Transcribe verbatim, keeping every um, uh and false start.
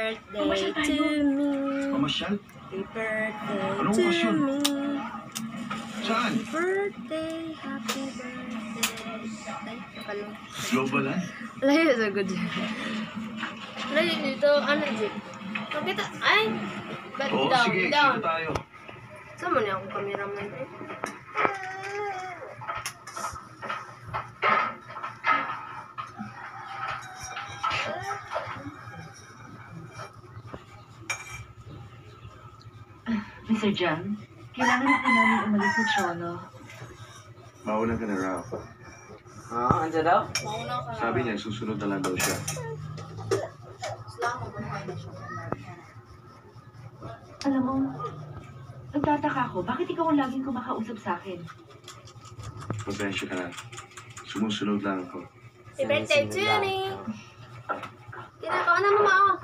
birthday to me. Pamasyal? Happy birthday Anong to okasyon? me. Saan? Happy birthday, happy birthday. Ay, nakalong. Globalan? Layo sa good. Layo dito, ano dito? Nakita, ay! Back Oo, down, sige, down. kita tayo. Saan mo niya akong cameraman eh? Mister John, kailangan na po namin umalis sa Cholo. Mauna ka na raw. Ah, andyan daw? Mauna ka. Sabi niya, susunod na lang daw siya. Alam mo, nagtataka ako, bakit ikaw ang laging kumakausap sa akin? Pasensya ka na. Sumusunod lang ako. Happy birthday to me. Kinakaon na mama ako.